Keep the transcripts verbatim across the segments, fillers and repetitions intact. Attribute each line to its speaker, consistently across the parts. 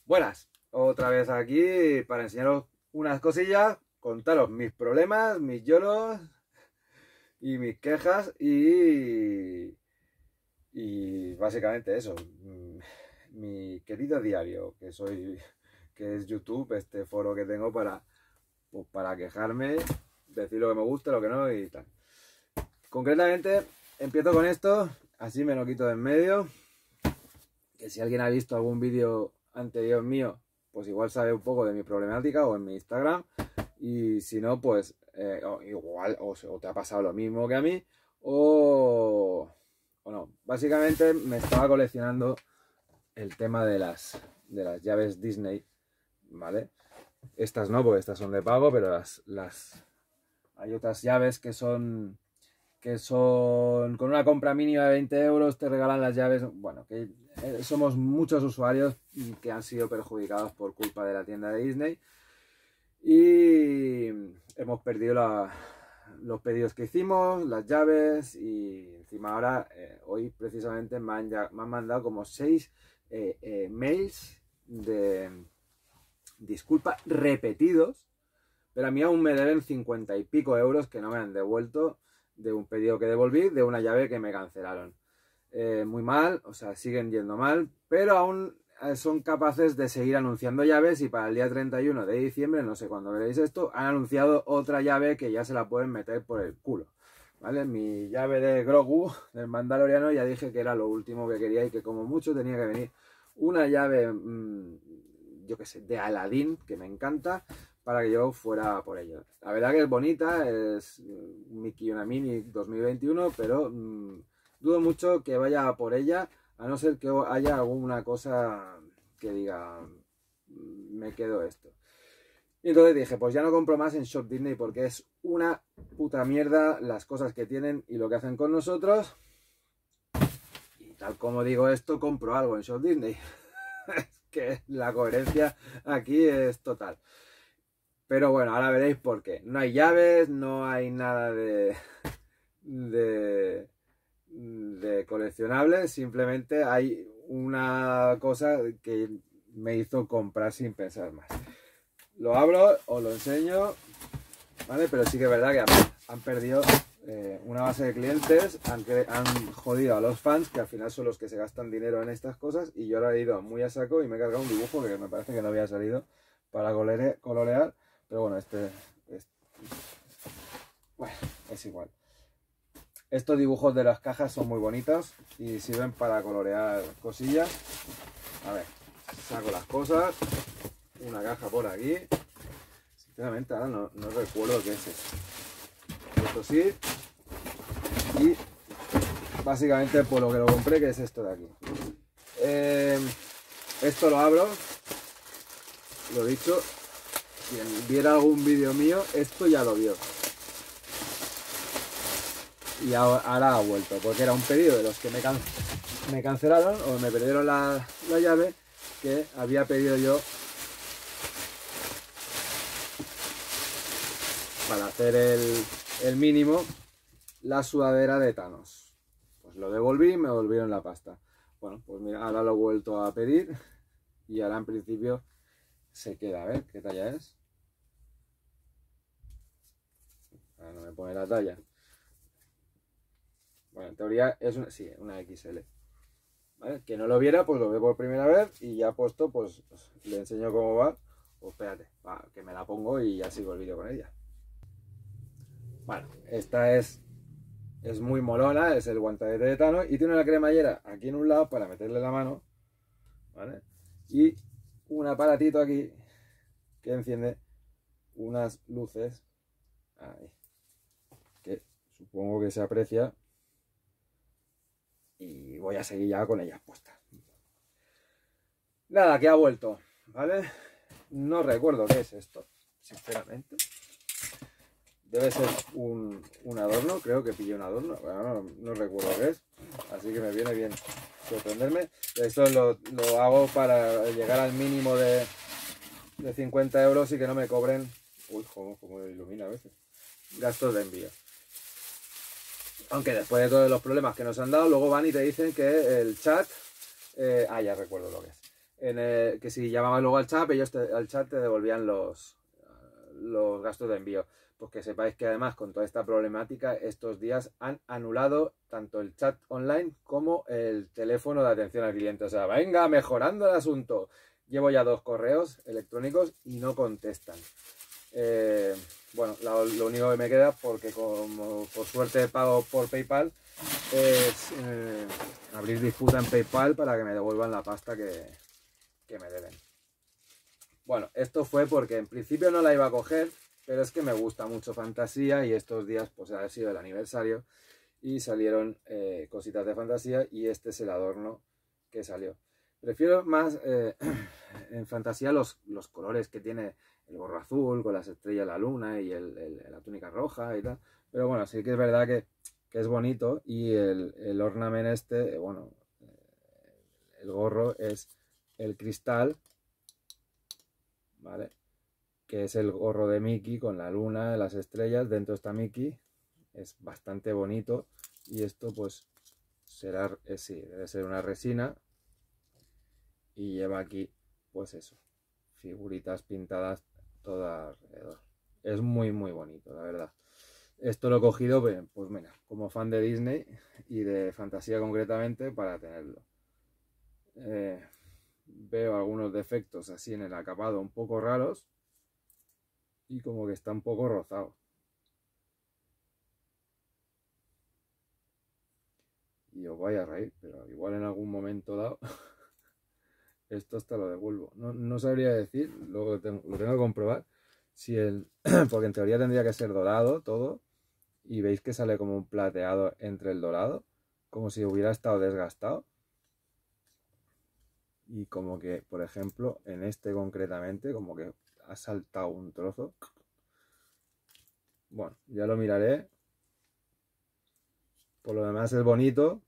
Speaker 1: Buenas, otra vez aquí para enseñaros unas cosillas, contaros mis problemas, mis lloros y mis quejas y, y básicamente eso, mi querido diario, que soy, que es YouTube, este foro que tengo para, pues para quejarme, decir lo que me gusta, lo que no y tal. Concretamente, empiezo con esto, así me lo quito de en medio, que si alguien ha visto algún vídeo anterior mío, pues igual sabe un poco de mi problemática o en mi Instagram, y si no, pues eh, igual o, o te ha pasado lo mismo que a mí, o, o no. Básicamente me estaba coleccionando el tema de las, de las llaves Disney, ¿vale? Estas no, porque estas son de pago, pero las, las hay otras llaves que son que son con una compra mínima de veinte euros te regalan las llaves. Bueno, que eh, somos muchos usuarios que han sido perjudicados por culpa de la tienda de Disney y hemos perdido la, los pedidos que hicimos, las llaves, y encima ahora eh, hoy precisamente me han, ya, me han mandado como seis eh, eh, mails de disculpa repetidos, pero a mí aún me deben cincuenta y pico euros que no me han devuelto de un pedido que devolví, de una llave que me cancelaron. Eh, muy mal, o sea, siguen yendo mal, pero aún son capaces de seguir anunciando llaves, y para el día treinta y uno de diciembre, no sé cuándo veréis esto, han anunciado otra llave que ya se la pueden meter por el culo, ¿vale? Mi llave de Grogu, del Mandaloriano, ya dije que era lo último que quería y que como mucho tenía que venir una llave, mmm, yo qué sé, de Aladdin, que me encanta, para que yo fuera por ello. La verdad que es bonita, es un Mickey y una Minnie dos mil veintiuno, pero mmm, dudo mucho que vaya por ella, a no ser que haya alguna cosa que diga, me quedo esto. Y entonces dije, pues ya no compro más en Shop Disney porque es una puta mierda las cosas que tienen y lo que hacen con nosotros. Y tal como digo esto, compro algo en Shop Disney. Es que la coherencia aquí es total. Pero bueno, ahora veréis por qué. No hay llaves, no hay nada de, de, de coleccionables, simplemente hay una cosa que me hizo comprar sin pensar más. Lo abro, os lo enseño, ¿vale? Pero sí que es verdad que han, han perdido eh, una base de clientes, han, han jodido a los fans, que al final son los que se gastan dinero en estas cosas, y yo ahora he ido muy a saco y me he cargado un dibujo que me parece que no había salido para colore, colorear. Pero bueno, este, este, bueno, es igual. Estos dibujos de las cajas son muy bonitos y sirven para colorear cosillas. A ver, saco las cosas. Una caja por aquí. Sinceramente ahora no, no recuerdo qué es esto. Esto sí. Y básicamente por lo que lo compré, que es esto de aquí. Eh, esto lo abro. Lo dicho. Quien viera algún vídeo mío, esto ya lo vio. Y ahora ha vuelto, porque era un pedido de los que me, can me cancelaron o me perdieron la, la llave, que había pedido yo para hacer el, el mínimo, la sudadera de Thanos. Pues lo devolví y me devolvieron la pasta. Bueno, pues mira, ahora lo he vuelto a pedir y ahora en principio se queda. A ver qué talla es. Ahora no me pone la talla. Bueno, en teoría es una, sí, una equis ele. ¿Vale? Que no lo viera, pues lo ve por primera vez y ya puesto, pues le enseño cómo va. Pues espérate, va, que me la pongo y ya sigo el vídeo con ella. Bueno, esta es, es muy molona, es el guantelete de Thanos y tiene una cremallera aquí en un lado para meterle la mano, ¿vale? Y un aparatito aquí que enciende unas luces, ahí, que supongo que se aprecia. Y voy a seguir ya con ellas puestas. Nada, que ha vuelto, ¿vale? No recuerdo qué es esto, sinceramente. Debe ser un, un adorno, creo que pillé un adorno. Bueno, no, no recuerdo qué es, así que me viene bien sorprenderme. Esto lo, lo hago para llegar al mínimo de, de cincuenta euros y que no me cobren... Uy, como, como ilumina a veces. Gastos de envío. Aunque después de todos los problemas que nos han dado, luego van y te dicen que el chat... Eh, ah, ya recuerdo lo que es. en el, que si llamabas luego al chat, ellos te, al chat te devolvían los, los gastos de envío. Pues que sepáis que además con toda esta problemática estos días han anulado tanto el chat online como el teléfono de atención al cliente. O sea, venga, mejorando el asunto. Llevo ya dos correos electrónicos y no contestan. Eh, bueno, lo, lo único que me queda, porque como por suerte pago por PayPal, es eh, abrir disputa en PayPal para que me devuelvan la pasta que, que me deben. Bueno, esto fue porque en principio no la iba a coger, pero es que me gusta mucho fantasía y estos días pues ha sido el aniversario y salieron eh, cositas de fantasía y este es el adorno que salió. Prefiero más eh, en fantasía los, los colores que tiene el gorro azul con las estrellas, la luna y el, el, la túnica roja y tal. Pero bueno, sí que es verdad que, que es bonito y el, el ornament este, bueno, el gorro es el cristal, ¿vale? Que es el gorro de Mickey con la luna, las estrellas, dentro está Mickey, es bastante bonito y esto pues será, eh, sí, debe ser una resina y lleva aquí pues eso, figuritas pintadas todas alrededor. Es muy muy bonito, la verdad. Esto lo he cogido, pues mira, como fan de Disney y de fantasía concretamente para tenerlo. Eh, veo algunos defectos así en el acabado un poco raros y como que está un poco rozado. Y os vais a reír, pero igual en algún momento dado esto hasta lo devuelvo. No, no sabría decir, luego lo tengo, lo tengo que comprobar, si el, porque en teoría tendría que ser dorado todo, y veis que sale como un plateado entre el dorado, como si hubiera estado desgastado. Y como que, por ejemplo, en este concretamente, como que ha saltado un trozo. Bueno, ya lo miraré. Por lo demás es bonito.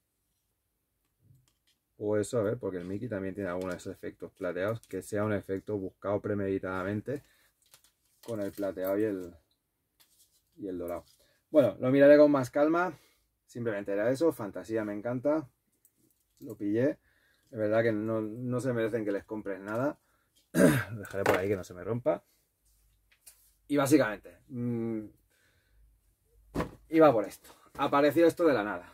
Speaker 1: O eso, a ver, porque el Mickey también tiene algunos efectos plateados, que sea un efecto buscado premeditadamente con el plateado y el, y el dorado. Bueno, lo miraré con más calma. Simplemente era eso, fantasía me encanta. Lo pillé. Es verdad que no, no se merecen que les compres nada. Lo dejaré por ahí que no se me rompa. Y básicamente, mmm, iba por esto. Apareció esto de la nada.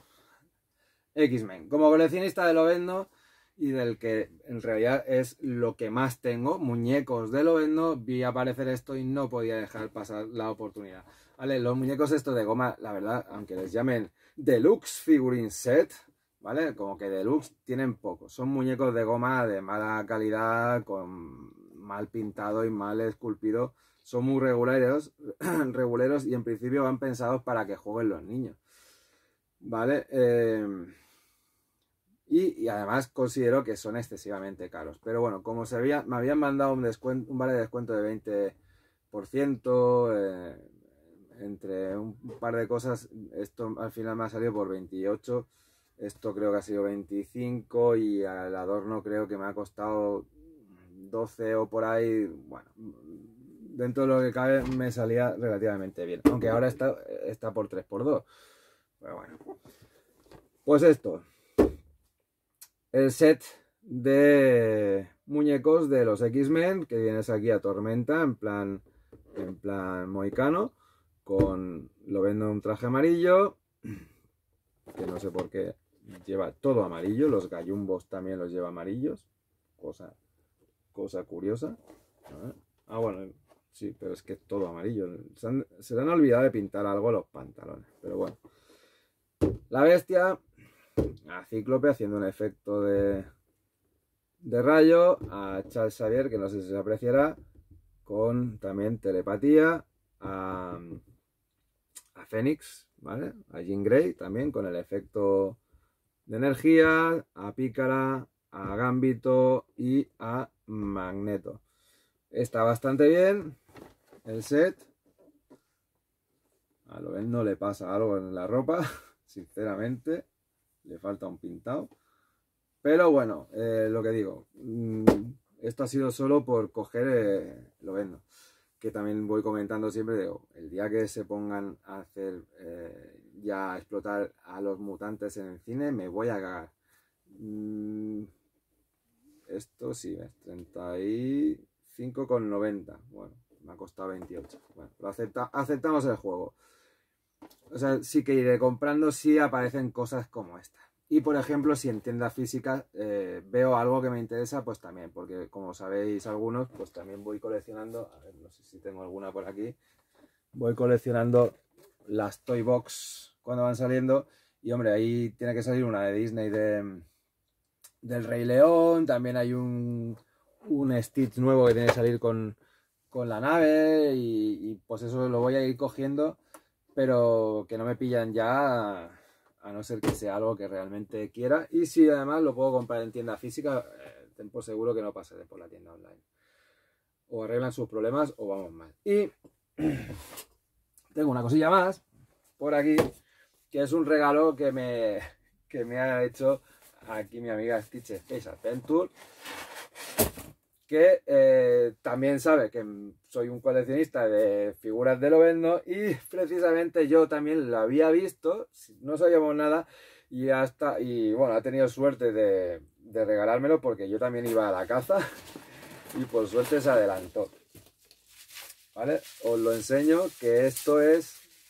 Speaker 1: X-Men. Como coleccionista de Lobezno y del que en realidad es lo que más tengo, muñecos de Lobezno, vi aparecer esto y no podía dejar pasar la oportunidad. Vale, los muñecos estos de goma, la verdad, aunque les llamen Deluxe Figurine Set, ¿vale? Como que Deluxe tienen poco. Son muñecos de goma de mala calidad, con mal pintado y mal esculpido. Son muy regulares, reguleros y en principio van pensados para que jueguen los niños. ¿Vale? Eh, y, y además considero que son excesivamente caros. Pero bueno, como se había, me habían mandado un, descuento, un vale de descuento de veinte por ciento, eh, entre un par de cosas, esto al final me ha salido por veintiocho. Esto creo que ha sido veinticinco y el adorno creo que me ha costado doce o por ahí. Bueno, dentro de lo que cabe me salía relativamente bien. Aunque ahora está, está por tres por dos. Pero bueno. Pues esto. El set de muñecos de los X-Men, que vienes aquí a Tormenta en plan, en plan moicano, con lo vendo en un traje amarillo, que no sé por qué lleva todo amarillo, los gallumbos también los lleva amarillos, cosa, cosa curiosa. Ah, bueno, sí, pero es que es todo amarillo, se, han, se le han olvidado de pintar algo a los pantalones, pero bueno. La bestia, a Cíclope haciendo un efecto de, de rayo, a Charles Xavier, que no sé si se apreciará, con también telepatía, a, a Fénix, ¿vale? A Jean Grey también con el efecto de energía, a Pícara, a Gambito y a Magneto. Está bastante bien el set. A lo él no le pasa algo en la ropa, sinceramente. Le falta un pintado. Pero bueno, eh, lo que digo, mmm, esto ha sido solo por coger eh, lo vendo. Que también voy comentando siempre, digo, el día que se pongan a hacer eh, ya a explotar a los mutantes en el cine, me voy a cagar. Mm, esto sí, ¿ves? treinta y cinco con noventa. Bueno, me ha costado veintiocho. Bueno, lo acepta, aceptamos el juego. O sea, sí que iré comprando si aparecen cosas como esta. Y por ejemplo, si en tienda física eh, veo algo que me interesa, pues también, porque como sabéis algunos, pues también voy coleccionando, a ver, no sé si tengo alguna por aquí, voy coleccionando las Toy Box cuando van saliendo. Y hombre, ahí tiene que salir una de Disney de, del Rey León, también hay un, un Stitch nuevo que tiene que salir con, con la nave y, y pues eso lo voy a ir cogiendo, pero que no me pillan ya, a no ser que sea algo que realmente quiera. Y si además lo puedo comprar en tienda física, eh, ten por seguro que no pasaré por la tienda online. O arreglan sus problemas o vamos mal. Y tengo una cosilla más por aquí, que es un regalo que me, que me ha hecho aquí mi amiga Stitch Space Adventure, que eh, también sabe que soy un coleccionista de figuras de Lobezno y precisamente yo también lo había visto, no sabíamos nada y hasta y bueno, ha tenido suerte de, de regalármelo porque yo también iba a la caza y por suerte se adelantó. ¿Vale? Os lo enseño, que esto es...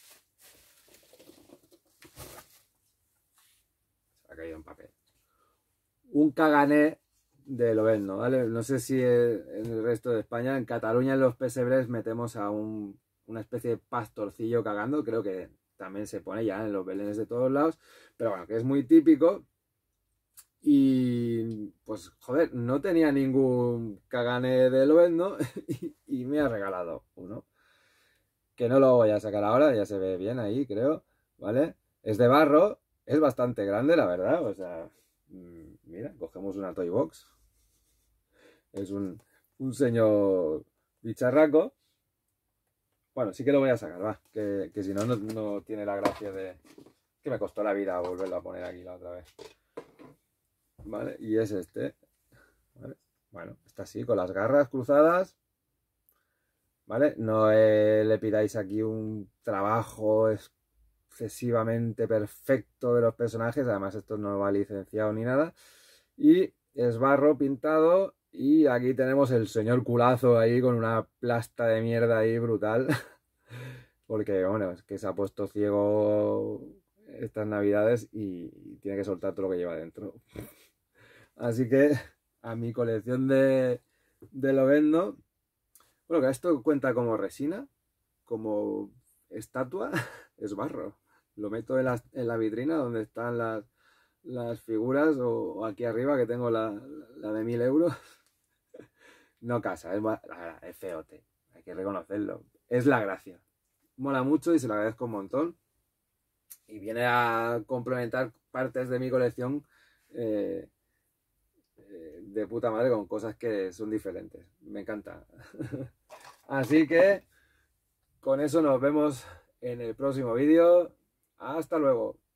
Speaker 1: Se ha caído en papel. Un cagané de Lobezno, ¿vale? No sé si en el resto de España, en Cataluña en los pesebres metemos a un, una especie de pastorcillo cagando, creo que también se pone ya en los belenes de todos lados, pero bueno, que es muy típico. Y pues joder, no tenía ningún cagané de Lobezno y, y me ha regalado uno. Que no lo voy a sacar ahora, ya se ve bien ahí, creo, ¿vale? Es de barro, es bastante grande, la verdad, o sea, mira, cogemos una Toy Box. Es un, un señor bicharraco. Bueno, sí que lo voy a sacar, va, que, que si no, no, no tiene la gracia de... Que me costó la vida volverlo a poner aquí la otra vez. ¿Vale? Y es este. ¿Vale? Bueno, está así, con las garras cruzadas. ¿Vale? No eh, le pidáis aquí un trabajo excesivamente perfecto de los personajes. Además, esto no va licenciado ni nada. Y es barro pintado. Y aquí tenemos el señor culazo ahí con una plasta de mierda ahí brutal. Porque, bueno, es que se ha puesto ciego estas navidades y tiene que soltar todo lo que lleva dentro. Así que a mi colección de, de Lobezno, bueno, que esto cuenta como resina, como estatua, es barro. Lo meto en la, en la vitrina donde están las, las figuras o, o aquí arriba que tengo la, la de mil euros. No casa, es, es feote, hay que reconocerlo. Es la gracia. Mola mucho y se lo agradezco un montón. Y viene a complementar partes de mi colección eh, de puta madre con cosas que son diferentes. Me encanta. Así que con eso nos vemos en el próximo vídeo. Hasta luego.